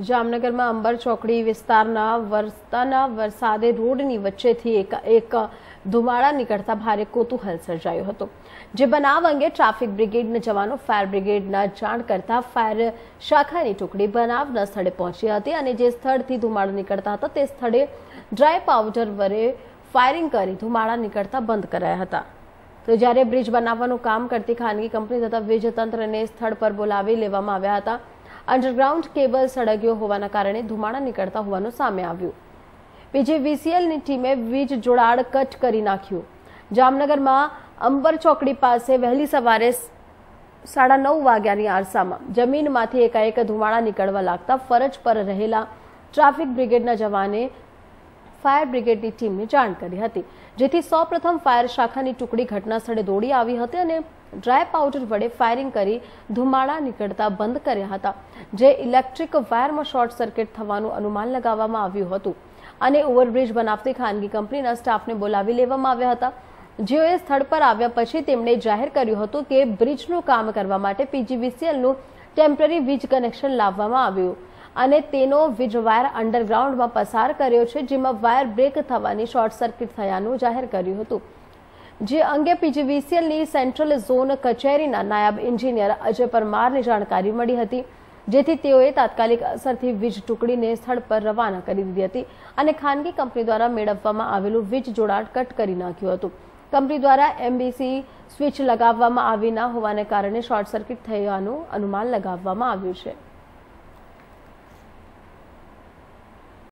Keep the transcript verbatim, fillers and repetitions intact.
જામનગરમાં અંબર ચોકડી વિસ્તારના વરસતાના વરસાદે રોડની વચ્ચેથી એક એક ધુમાડા નીકળતા ભારે કૌતૂહલ સર્જાયું હતું, જે બનાવ અંગે ટ્રાફિક બ્રિગેડના જવાનો ફાયર બ્રિગેડના જાણ કરતા ફાયર શાખાની ટુકડી બનાવના સ્થળે પહોંચી હતી અને જે સ્થળથી ધુમાડા નીકળતા હતા તે સ્થળે ડ્રાય પાવડર વડે ફાયરિંગ કરી ધુમાડા નીકળતા બંધ કરાયા હતા। તો જ્યારે બ્રિજ બનાવવાનું કામ કરતી ખાનગી કંપની તથા વીજ તંત્રને સ્થળ પર બોલાવી લેવામાં આવ્યા હતા। અંડરગ્રાઉન્ડ કેબલ સળગ્યો હોવાના કારણે ધુમાડા નીકળતા હોવાનું સામે આવ્યું। પીજીવીસીએલની ટીમે વીજ જોડાણ કટ કરી નાખ્યું। જામનગરમાં અંબર ચોકડી પાસે વહેલી સવારે સાડા નવ વાગ્યાની આરસામાં જમીનમાંથી એકાએક ધુમાડા નીકળવા લાગતા ફરજ પર રહેલા ટ્રાફિક બ્રિગેડના જવાને ફાયર બ્રિગેડની ટીમને જાણ કરી હતી, જેથી સૌપ્રથમ ફાયર શાખાની ટુકડી ઘટના સ્થળે દોડી આવી હતી અને ડ્રાય પાવડર વડે ફાયરિંગ કરી ધુમાડા નીકળતા બંધ કર્યા હતા, જે ઇલેક્ટ્રિક વાયરમાં શોર્ટ સર્કિટ થવાનું અનુમાન લગાવવામાં આવ્યું હતું અને ઓવરબ્રિજ બનાવતી ખાનગી કંપનીના સ્ટાફને બોલાવી લેવામાં આવ્યા હતા, જેઓએ સ્થળ પર આવ્યા પછી તેમણે જાહેર કર્યું હતું કે બ્રિજનું કામ કરવા માટે પીજીવીસીએલનું ટેમ્પરરી વીજ કનેક્શન લાવવામાં આવ્યું અને તેનો વીજ વાયર અંડરગ્રાઉન્ડમાં પસાર કર્યો છે, જેમાં વાયર બ્રેક થવાની શોર્ટ સર્કિટ થયાનું જાહેર કર્યું હતું, જે અંગે પીજીવીસીએલની સેન્ટ્રલ ઝોન કચેરીના નાયબ એન્જિનિયર અજય પરમારને જાણકારી મળી હતી, જેથી તેઓએ તાત્કાલિક અસરથી વીજ ટુકડીને સ્થળ પર રવાના કરી દીધી હતી અને ખાનગી કંપની દ્વારા મેળવવામાં આવેલું વીજ જોડાણ કટ કરી નાખ્યું હતું। કંપની દ્વારા એમબીસી સ્વિચ લગાવવામાં આવી ન હોવાને કારણે શોર્ટ સર્કિટ થયાનું અનુમાન લગાવવામાં આવ્યું છે।